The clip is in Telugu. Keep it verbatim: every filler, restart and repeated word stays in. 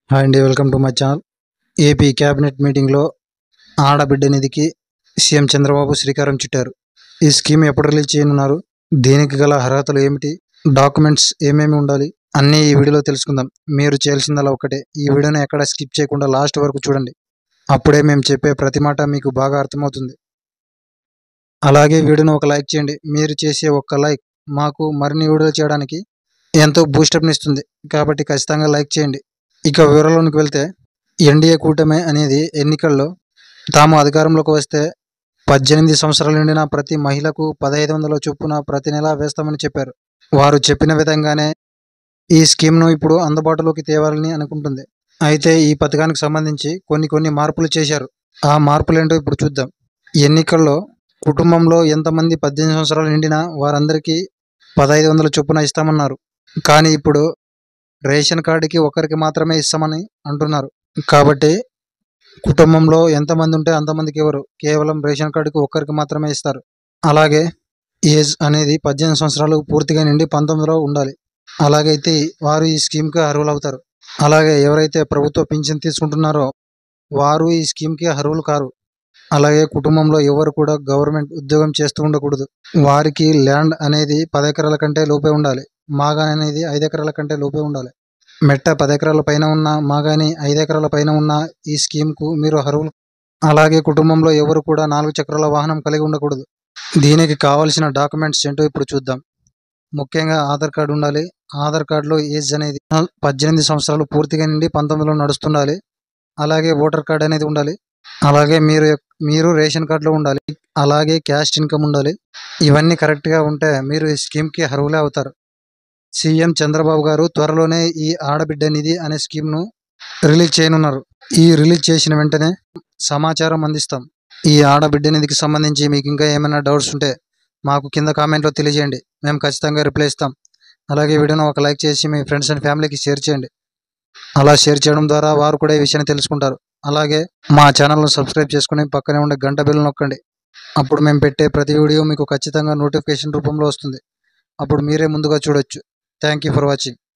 హాయ్ అండి, welcome to my channel. AP cabinet మీటింగ్లో ఆడబిడ్డ నిధికి సీఎం చంద్రబాబు శ్రీకారం చుట్టారు. ఈ స్కీమ్ ఎప్పుడు రిలీజ్ చేయనున్నారు, దీనికి గల అర్హతలు ఏమిటి, డాక్యుమెంట్స్ ఏమేమి ఉండాలి అన్నీ ఈ వీడియోలో తెలుసుకుందాం. మీరు చేయాల్సిందలా ఒకటే, ఈ వీడియోని ఎక్కడ స్కిప్ చేయకుండా లాస్ట్ వరకు చూడండి. అప్పుడే మేము చెప్పే ప్రతి మాట మీకు బాగా అర్థమవుతుంది. అలాగే వీడియోని ఒక లైక్ చేయండి. మీరు చేసే ఒక్క లైక్ మాకు మరిన్ని వీడియోలు చేయడానికి ఎంతో బూస్టప్ని ఇస్తుంది. కాబట్టి ఖచ్చితంగా లైక్ చేయండి. ఇక వివరాల్లోకి వెళ్తే, ఎన్డీఏ కూటమి అనేది ఎన్నికల్లో తాము అధికారంలోకి వస్తే పద్దెనిమిది సంవత్సరాలు నిండిన ప్రతి మహిళకు పదహైదు వందల చొప్పున ప్రతి నెలా వేస్తామని చెప్పారు. వారు చెప్పిన విధంగానే ఈ స్కీమ్ను ఇప్పుడు అందుబాటులోకి తేవాలని అనుకుంటుంది. అయితే ఈ పథకానికి సంబంధించి కొన్ని కొన్ని మార్పులు చేశారు. ఆ మార్పులు ఏంటో ఇప్పుడు చూద్దాం. ఎన్నికల్లో కుటుంబంలో ఎంతమంది పద్దెనిమిది సంవత్సరాలు నిండినా వారందరికీ పదహైదు వందల చొప్పున ఇస్తామన్నారు. కానీ ఇప్పుడు రేషన్ కార్డుకి ఒకరికి మాత్రమే ఇస్తామని అంటున్నారు. కాబట్టి కుటుంబంలో ఎంతమంది ఉంటే అంతమందికి ఇవ్వరు, కేవలం రేషన్ కార్డుకి ఒక్కరికి మాత్రమే ఇస్తారు. అలాగే ఏజ్ అనేది పద్దెనిమిది సంవత్సరాలు పూర్తిగా నిండి పంతొమ్మిదిలో ఉండాలి. అలాగైతే వారు ఈ స్కీమ్కి అర్హులు అవుతారు. అలాగే ఎవరైతే ప్రభుత్వ పింఛన్ తీసుకుంటున్నారో వారు ఈ స్కీమ్కి అర్హులు కారు. అలాగే కుటుంబంలో ఎవరు కూడా గవర్నమెంట్ ఉద్యోగం చేస్తూ ఉండకూడదు. వారికి ల్యాండ్ అనేది పది ఎకరాల కంటే లోపే ఉండాలి. మాగాని అనేది ఐదు ఎకరాల కంటే లోపే ఉండాలి. మెట్ట పది ఎకరాల పైన ఉన్న మాగాని ఐదు ఎకరాల పైన ఉన్న ఈ స్కీమ్కు మీరు అర్హులు. అలాగే కుటుంబంలో ఎవరు కూడా నాలుగు చక్రాల వాహనం కలిగి ఉండకూడదు. దీనికి కావాల్సిన డాక్యుమెంట్స్ ఏంటో ఇప్పుడు చూద్దాం. ముఖ్యంగా ఆధార్ కార్డు ఉండాలి. ఆధార్ కార్డులో ఏజ్ అనేది పద్దెనిమిది సంవత్సరాలు పూర్తిగా నిండి పంతొమ్మిదిలో నడుస్తుండాలి. అలాగే ఓటర్ కార్డు అనేది ఉండాలి. అలాగే మీరు మీరు రేషన్ కార్డులో ఉండాలి. అలాగే క్యాస్ట్ ఇన్కమ్ ఉండాలి. ఇవన్నీ కరెక్ట్గా ఉంటే మీరు ఈ స్కీమ్కి అర్హులే అవుతారు. సీఎం చంద్రబాబు గారు త్వరలోనే ఈ ఆడబిడ్డ నిధి అనే స్కీమ్ను రిలీజ్ చేయనున్నారు. ఈ రిలీజ్ చేసిన వెంటనే సమాచారం అందిస్తాం. ఈ ఆడబిడ్డ నిధికి సంబంధించి మీకు ఇంకా ఏమైనా డౌట్స్ ఉంటే మాకు కింద కామెంట్లో తెలియజేయండి. మేము ఖచ్చితంగా రిప్లై ఇస్తాం. అలాగే వీడియోను ఒక లైక్ చేసి మీ ఫ్రెండ్స్ అండ్ ఫ్యామిలీకి షేర్ చేయండి. అలా షేర్ చేయడం ద్వారా వారు కూడా ఈ విషయాన్ని తెలుసుకుంటారు. అలాగే మా ఛానల్ను సబ్స్క్రైబ్ చేసుకుని పక్కనే ఉండే గంట బెల్ నొక్కండి. అప్పుడు మేము పెట్టే ప్రతి వీడియో మీకు ఖచ్చితంగా నోటిఫికేషన్ రూపంలో వస్తుంది. అప్పుడు మీరే ముందుగా చూడొచ్చు. Thank you for watching.